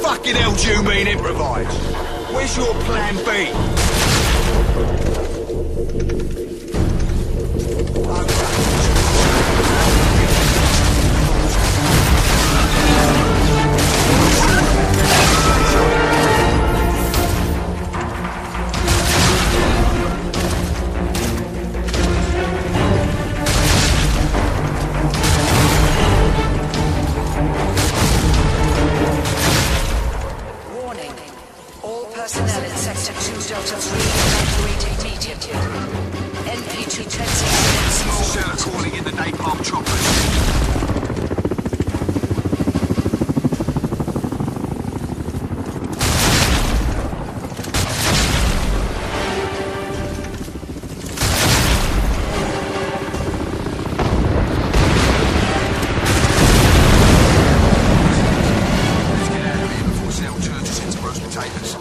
fucking hell do you mean improvise? Where's your plan B? Personnel in Sector 2 Delta 3 evacuate immediately. NP2 10 minutes. Small cell are calling in the napalm choppers. Let's get out of here before Cell turns us into roast potatoes.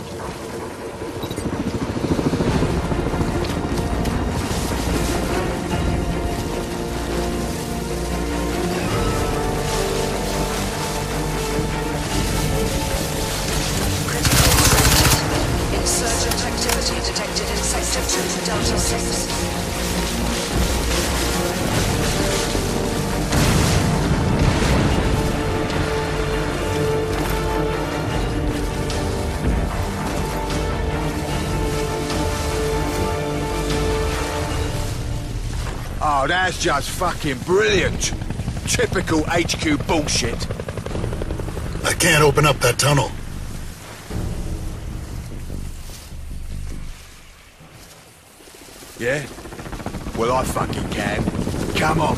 Insurgent activity detected in Sector 2 Delta 6. Oh, that's just fucking brilliant. Typical HQ bullshit. I can't open up that tunnel. Yeah? Well, I fucking can. Come on.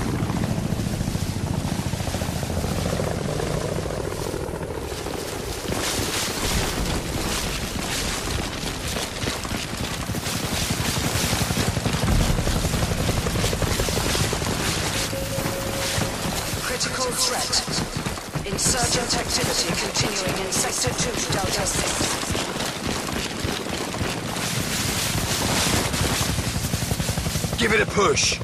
Critical threat. Insurgent activity continuing in Sector 2 Delta 6. Give it a push.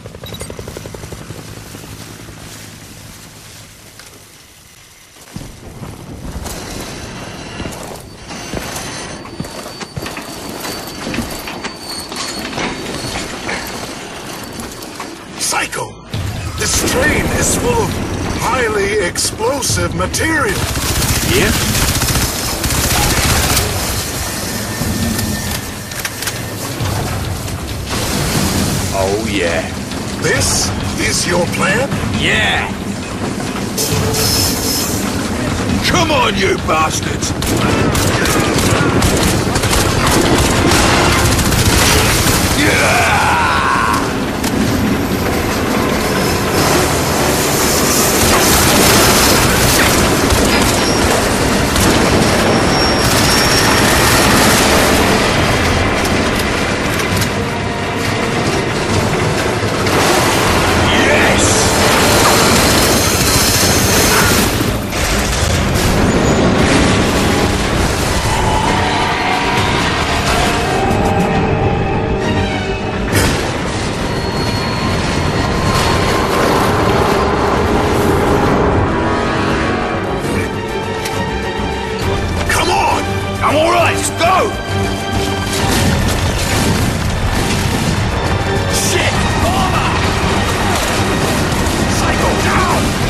Psycho! This train is full of highly explosive material. Yeah? Oh, yeah. This is your plan? Yeah! Come on, you bastards! Yeah! I'm all right, let's go! Shit! Armor! Psycho, down!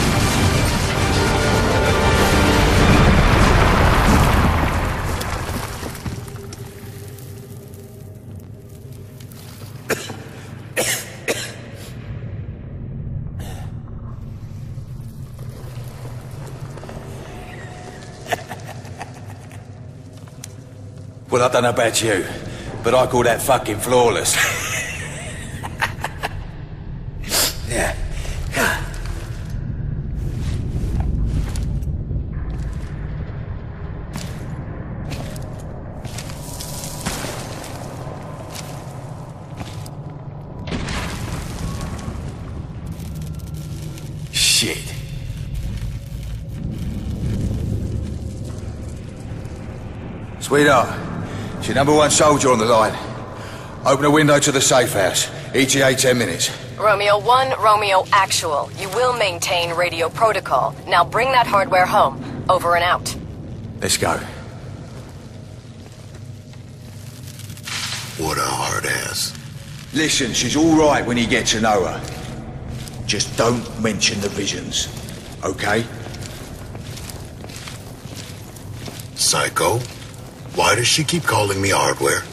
Well, I don't know about you, but I call that fucking flawless. Yeah. Shit. Sweetheart. It's your #1 soldier on the line. Open a window to the safe house. ETA 10 minutes. Romeo 1, Romeo Actual. You will maintain radio protocol. Now bring that hardware home. Over and out. Let's go. What a hard ass. Listen, she's all right when you get to know her. Just don't mention the visions, okay? Psycho? Why does she keep calling me hardware?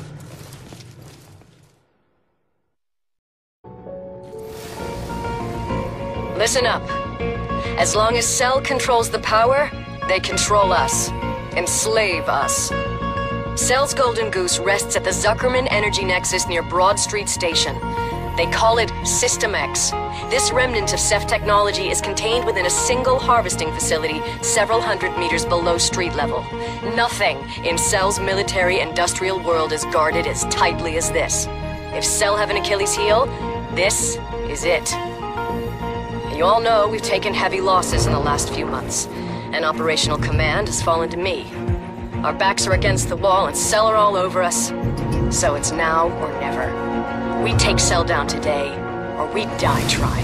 Listen up. As long as Cell controls the power, they control us. Enslave us. Cell's Golden Goose rests at the Zuckerman Energy Nexus near Broad Street Station. They call it System X. This remnant of Ceph technology is contained within a single harvesting facility several hundred meters below street level. Nothing in Cell's military-industrial world is guarded as tightly as this. If Cell have an Achilles heel, this is it. You all know we've taken heavy losses in the last few months, and operational command has fallen to me. Our backs are against the wall and Cell are all over us, so it's now or never. We take Cell down today, or we die trying.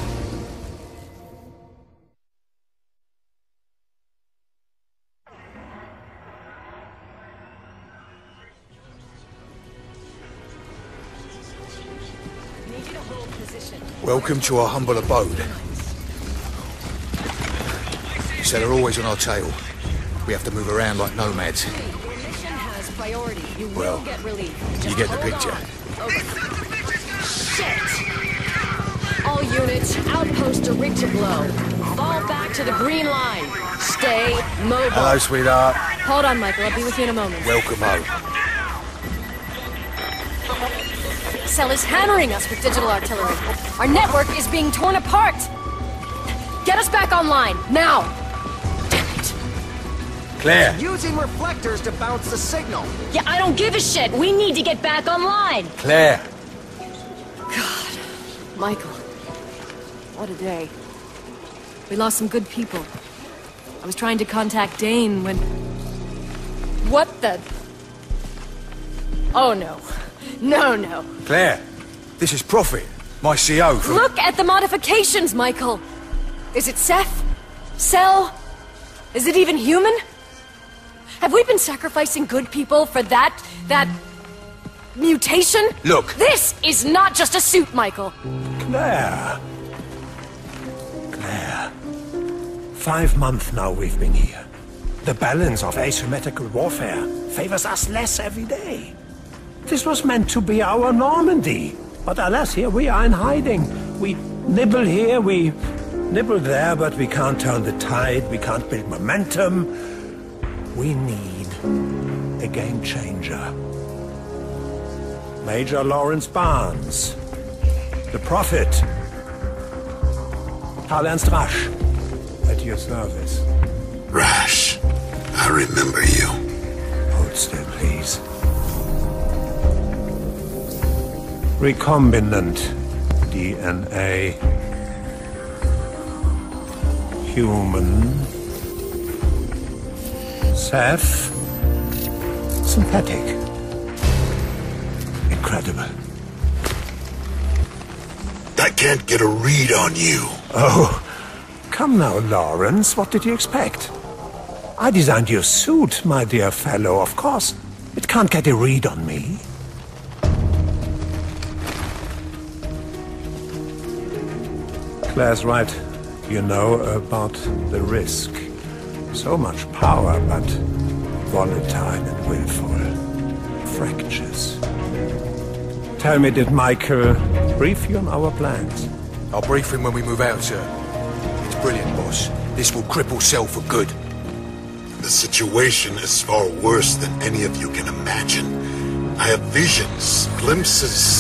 Welcome to our humble abode. So they're always on our tail. We have to move around like nomads. Your mission has priority. You will get relief. You get the picture. Shit! All units, outpost to rig to blow. Fall back to the green line. Stay mobile. Hello, sweetheart. Hold on, Michael. I'll be with you in a moment. Welcome home. Cell is hammering us with digital artillery. Our network is being torn apart. Get us back online, now! Damn it. Claire. Using reflectors to bounce the signal. Yeah, I don't give a shit. We need to get back online. Claire. God. Michael. What a day. We lost some good people. I was trying to contact Dane when... What the... Oh no. No. Claire. This is Prophet, my CO from... Look at the modifications, Michael. Is it Ceph? Cell? Is it even human? Have we been sacrificing good people for that mutation? Look. This is not just a suit, Michael. Claire. 5 months now we've been here. The balance of asymmetrical warfare favors us less every day. This was meant to be our Normandy. But alas, here we are in hiding. We nibble here, we nibble there, but we can't turn the tide, we can't build momentum. We need a game changer. Major Lawrence Barnes. The Prophet. Karl-Ernst Rasch. At your service. Rash, I remember you. Hold still, please. Recombinant DNA. Human. Ceph. Synthetic. Incredible. I can't get a read on you. Oh, come now, Lawrence. What did you expect? I designed your suit, my dear fellow. Of course, it can't get a read on me. Claire's right. You know about the risk. So much power, but volatile and willful. Fractures. Tell me, did Michael brief you on our plans? I'll brief him when we move out, sir. It's brilliant, boss. This will cripple Cell for good. The situation is far worse than any of you can imagine. I have visions, glimpses.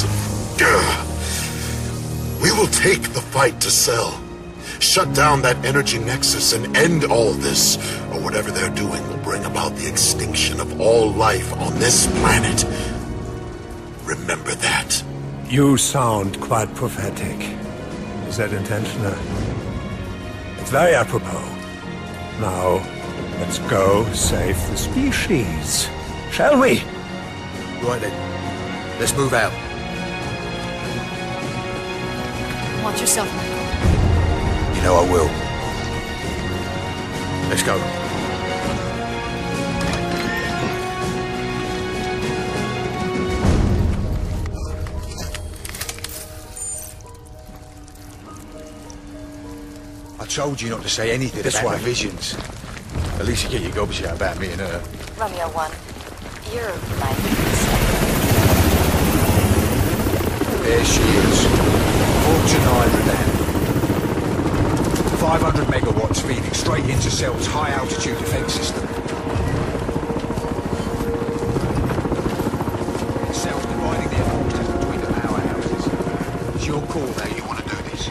We will take the fight to Cell. Shut down that energy nexus and end all this, or whatever they're doing will bring about the extinction of all life on this planet. Remember that. You sound quite prophetic. Is that intentional? It's very apropos. Now, let's go save the species. Shall we? Right then. Let's move out. Watch yourself, Michael. You know I will. Let's go. told you not to say anything This about way. the visions. At least you get your gobs out about me and her. Romeo 1, you're my There she is. Fortune Redan. 500 megawatts feeding straight into Cell's high-altitude defense system. Cell's dividing their forces between the powerhouses. It's your call how you want to do this.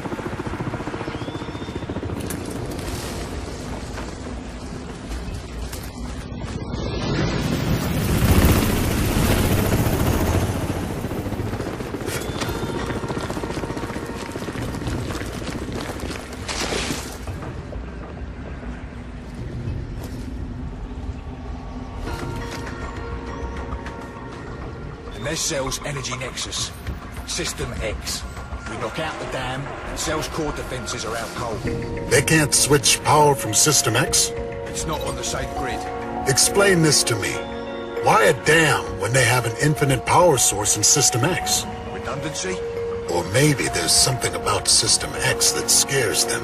And there's Cell's energy nexus. System X. We knock out the dam, and Cell's core defenses are out cold. They can't switch power from System X? It's not on the same grid. Explain this to me. Why a dam when they have an infinite power source in System X? Redundancy? Or maybe there's something about System X that scares them.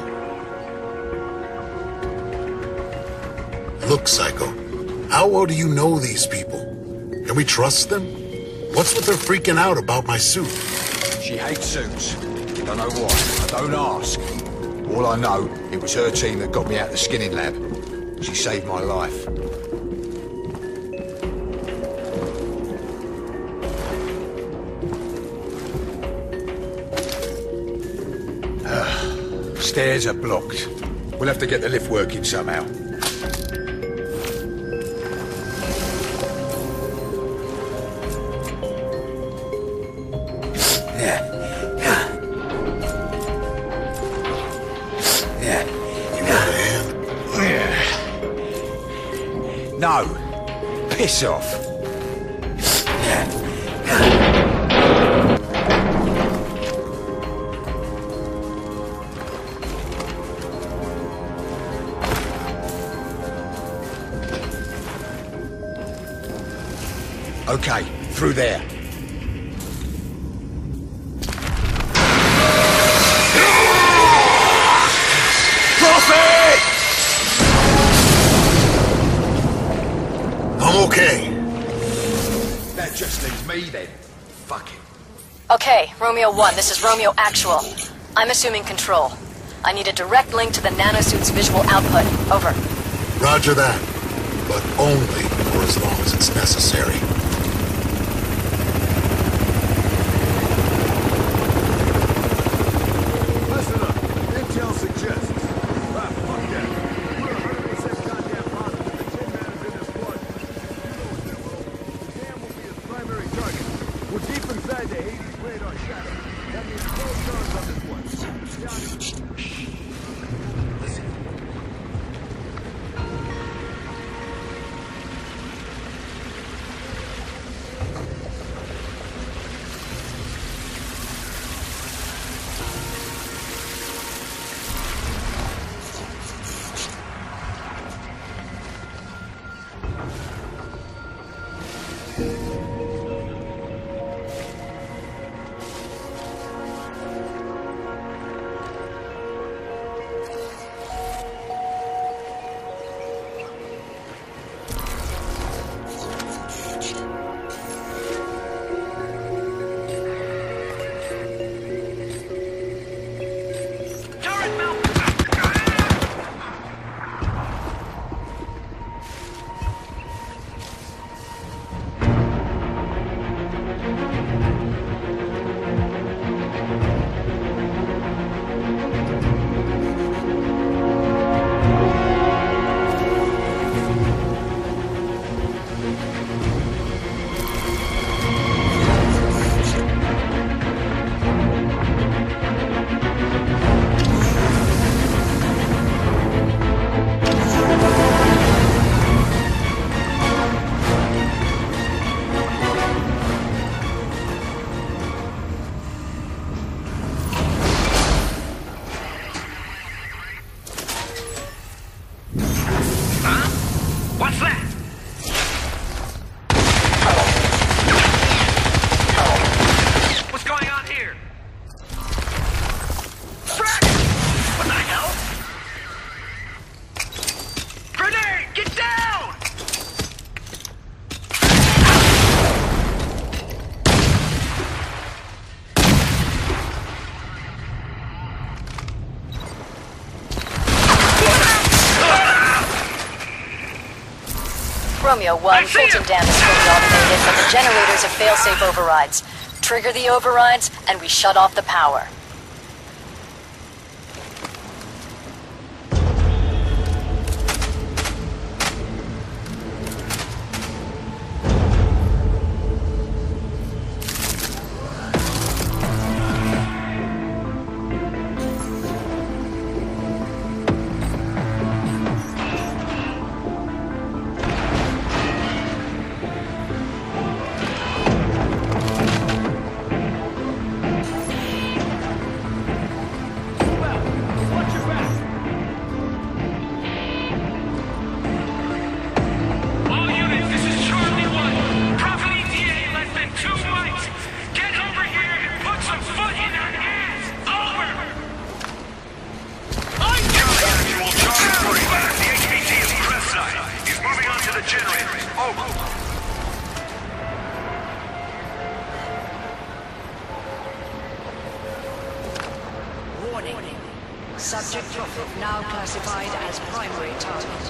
Look, Psycho, how well do you know these people? Can we trust them? What's with her freaking out about my suit? She hates suits. Don't know why. I don't ask. All I know, it was her team that got me out of the skinning lab. She saved my life. Stairs are blocked. We'll have to get the lift working somehow. You got a hand? No. Piss off. Okay, through there. I'm okay. That just leaves me then. Fuck it. Okay, Romeo 1, this is Romeo Actual. I'm assuming control. I need a direct link to the nanosuit's visual output. Over. Roger that. But only for as long as it's necessary. Listen up. Intel suggests. Ah, fuck that. We're 100% goddamn positive the Tin Man is in this blood. You know what that will. The dam will be his primary target. We're deep inside the Hades radar shadow. That means close guns on this one. Romeo 1, Fulton Dam is fully automated, but the generators have fail-safe overrides. Trigger the overrides, and we shut off the power. Subject Prophet now classified as primary target.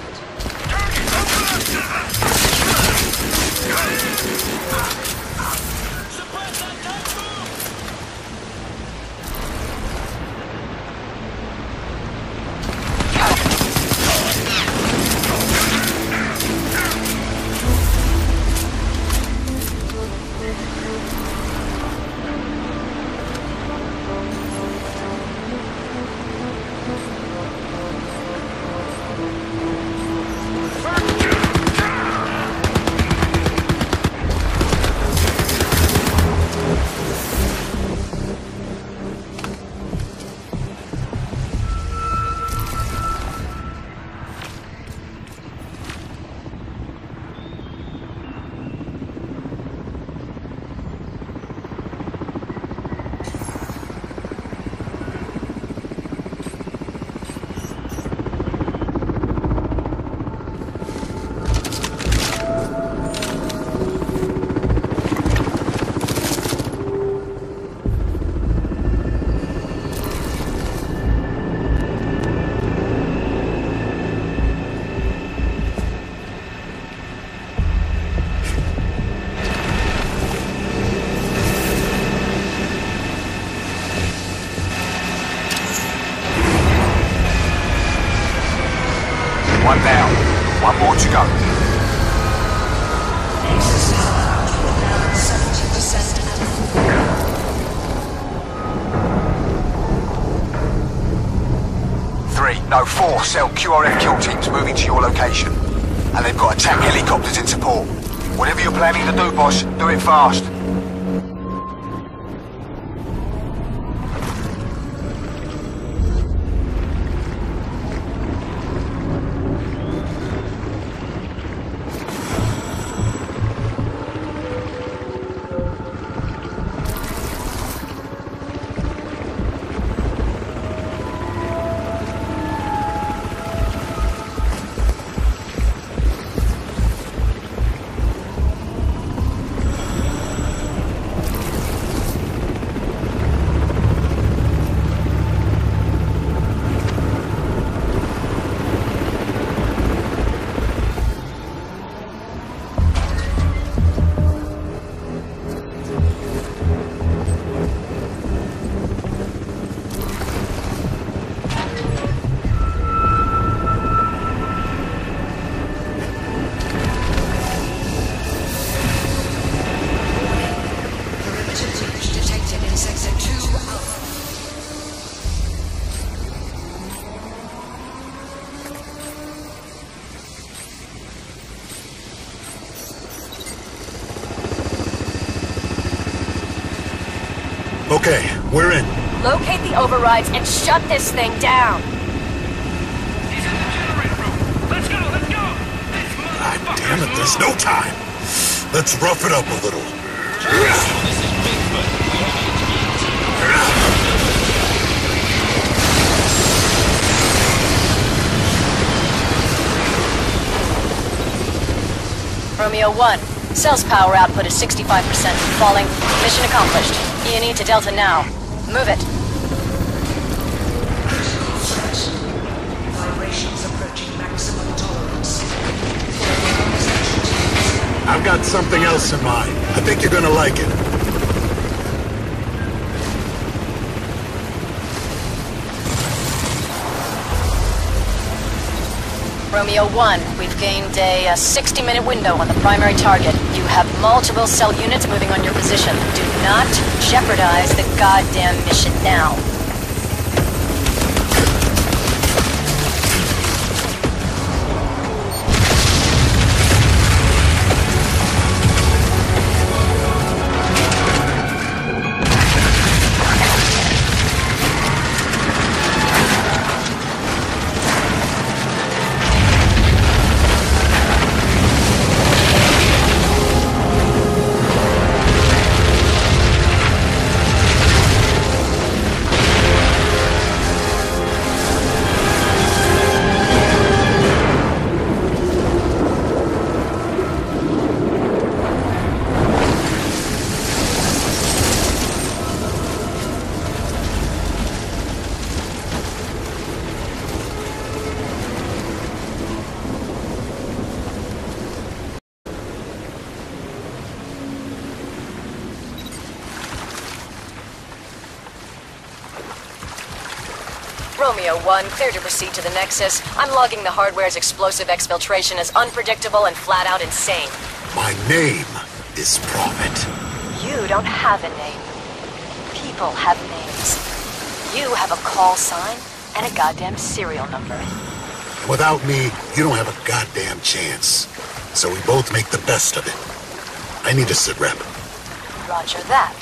One down. One more to go. Nexus power output now at 70% and 3, no, 4 Cell QRF kill teams moving to your location. And they've got attack helicopters in support. Whatever you're planning to do, boss, do it fast. detected in Sector 2 Alpha. Okay, we're in. Locate the overrides and shut this thing down. He's in the generator room. Let's go, let's go! God damn it, there's no time. Let's rough it up a little. Romeo 1, cell's power output is 65%, falling. Mission accomplished. E&E to Delta now. Move it. Vibrations approaching maximum tolerance. Organization I've got something else in mind. I think you're gonna like it. Romeo 1, we've gained a 60-minute window on the primary target. You have multiple cell units moving on your position. Do not jeopardize the goddamn mission now. Romeo 1, clear to proceed to the Nexus. I'm logging the hardware's explosive exfiltration as unpredictable and flat-out insane. My name is Prophet. You don't have a name. People have names. You have a call sign and a goddamn serial number. Without me, you don't have a goddamn chance. So we both make the best of it. I need a sit rep. Roger that.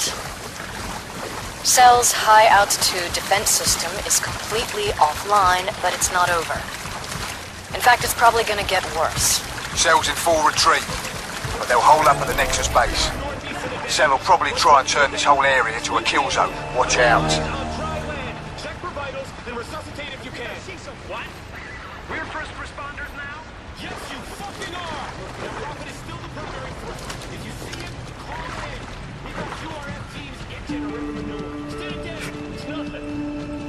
Cell's high-altitude defense system is completely offline, but it's not over. In fact, it's probably gonna get worse. Cell's in full retreat, but they'll hold up at the Nexus base. Cell will probably try and turn this whole area into a kill zone. Watch out. Try land. Check for vitals and resuscitate if you can. What? We're first responders now? Yes, you fucking are! The Prophet is still the primary threat. If you see him, call in. We've got QRF teams in generator maneuver. Stay dead. It's nothing.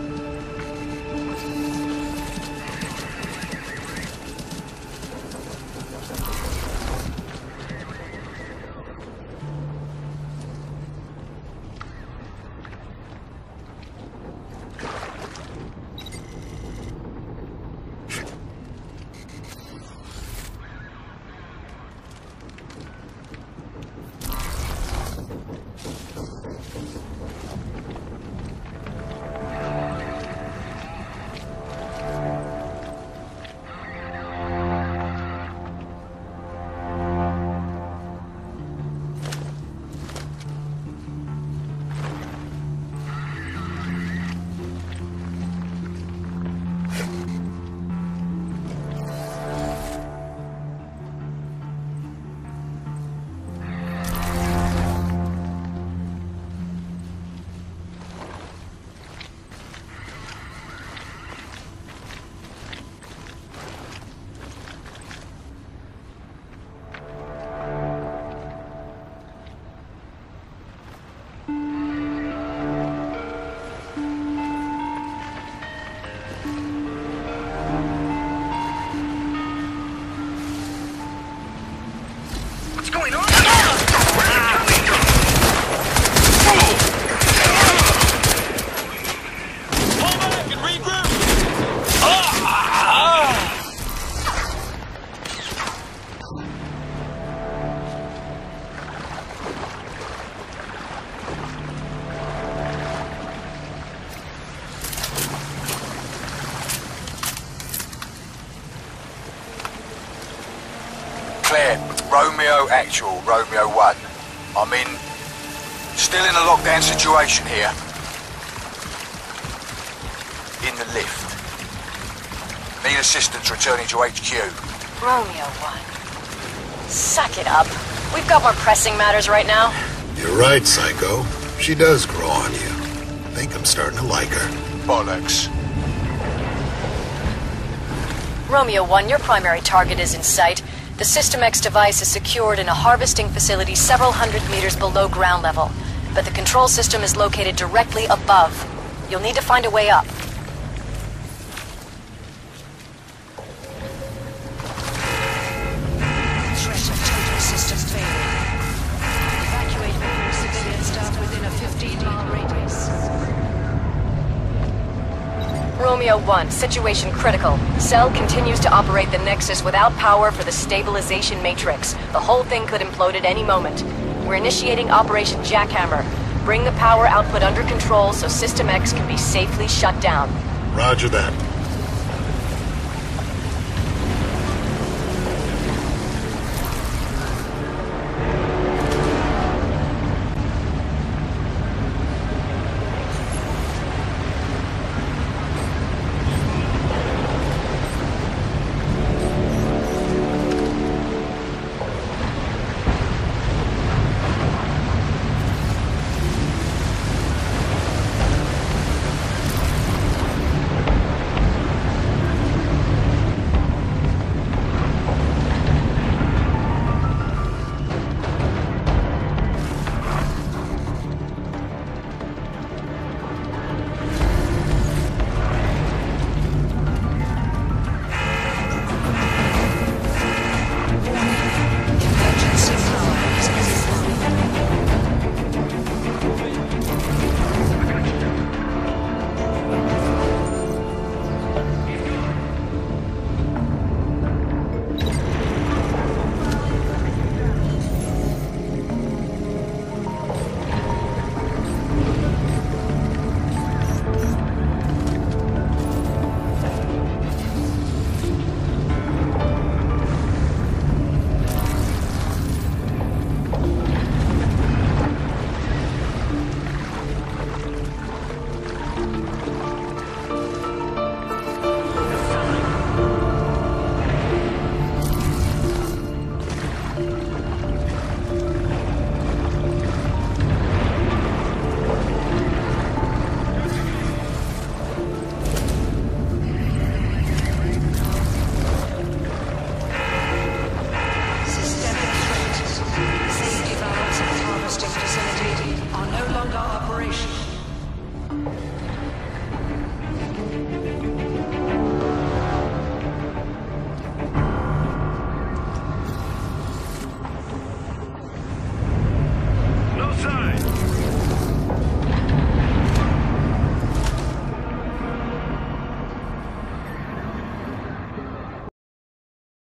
Romeo Actual, Romeo 1. I'm in... still in a lockdown situation here. In the lift. Need assistance returning to HQ. Romeo 1. Suck it up. We've got more pressing matters right now. You're right, Psycho. She does grow on you. Think I'm starting to like her. Bollocks. Romeo 1, your primary target is in sight. The System X device is secured in a harvesting facility several hundred meters below ground level, but the control system is located directly above. You'll need to find a way up. Threat of total systems Romeo 1, situation critical. Cell continues to operate the Nexus without power for the stabilization matrix. The whole thing could implode at any moment. We're initiating Operation Jackhammer. Bring the power output under control so System X can be safely shut down. Roger that.